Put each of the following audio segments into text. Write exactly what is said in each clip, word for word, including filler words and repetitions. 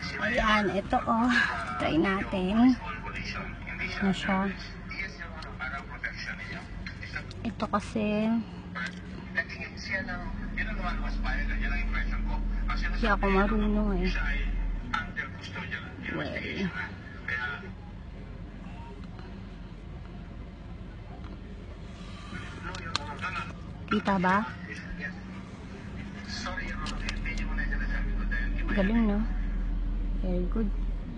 Ayan, ito oh. Try natin. Na siya. Ito kasi hindi ako marunong eh. Well. Kita ba? Galing, no? Very good.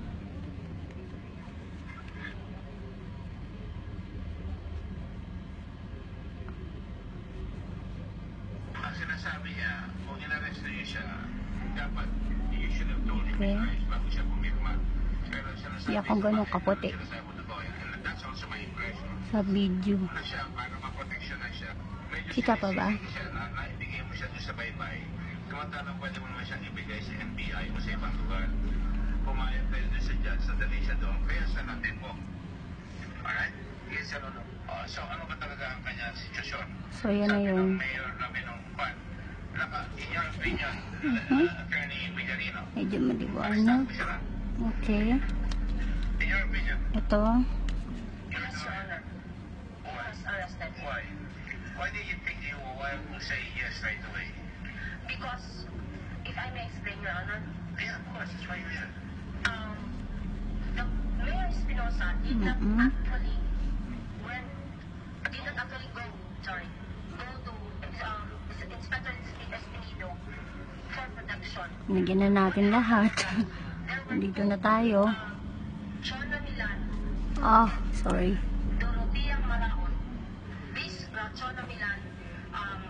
Ang sinasabi niya, kung inaresto niyo siya, dapat you should have told him Okay. bago siya pumirma. Pero Hindi ako ganun kaputi that's also my impression. sa video. Na siya, para maproteksyon na siya. Medyo Kita pa ba? sinisisi siya na naibigay mo siya doon sa baybay. Samantalang pwede mo naman siyang ibigay sa N B I o sa ibang lugar. Pumayag kayo doon sa judge sa dali siya doon. Kaya sa natin po. Alright? Yes, ano no? Uh, so, ano ba talaga ang kanyang sitwasyon? So, yan na Sabi yun. ng mayor namin ng Juan, Laka, in your opinion, Mhm. uh, Attorney Villarino, Medyo maliwanag. arrestan ko siya na. Okay. In your opinion, Ito. yes, Your Honor. Why? Arrested. Why? Why do you think you why you say yes right away? Because, if I may explain, Your Honor, Yeah, of course, that's why you're here. um, the Mayor Espinosa did not Mm-mm. actually, when, did not actually go, sorry, go to um, Inspector Espinido for protection. Nagyan na natin lahat. There were Nandito na tayo. um, Chona Milan, Oh, sorry. Dorotea Maraon. This uh, Chona Milan um,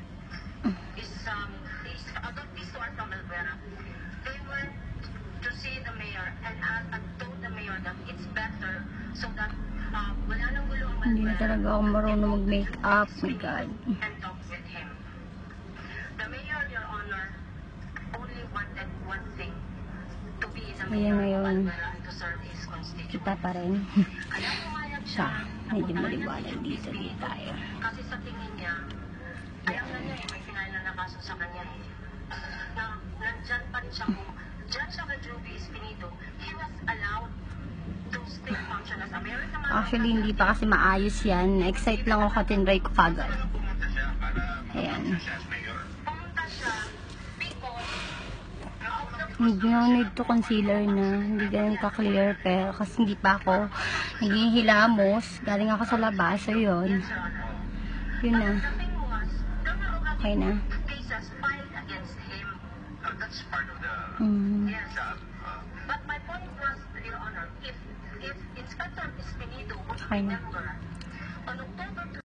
is um, these other these two are from Alvera. They went to see the mayor and asked and told the mayor that it's better so that uh, wala nang gulo ang Hindi na Alvera talaga ako marunong mag-make up. My God. and talk with him. The mayor, Your Honor, only wanted one thing, to be the Ayan mayor na of yun. Alvera and to serve his constituents. Kita pa rin. Kaya pumayag Siya. siya. Medyo na maliwanag puntahan dito. niya si Di tayo. Kasi sa tingin niya, alam na niya eh, may pinailan na kaso sa kanya eh. Na nandyan pa rin siya kung dyan siya kay Joby Espinido, he was allowed to still function as a mayor. Actually, hindi pa kasi maayos yan. Na-excite lang ako katinry ko kagad. Pumunta siya para Ayan. maproteksyon siya as mayor. Pumunta siya because Medyo need to concealer na. Hindi ganun ka-clear. Pero kasi hindi pa ako naging hilamos. Galing ako sa labas. So, yun. Yes, Your Honor. Yun na. The thing was, there were already Okay na. cases filed against him. Uh, that's part of the Mm. Yes. job. Uh, But my point was, Your Honor, if if Inspector Espinido would Okay na. remember, on October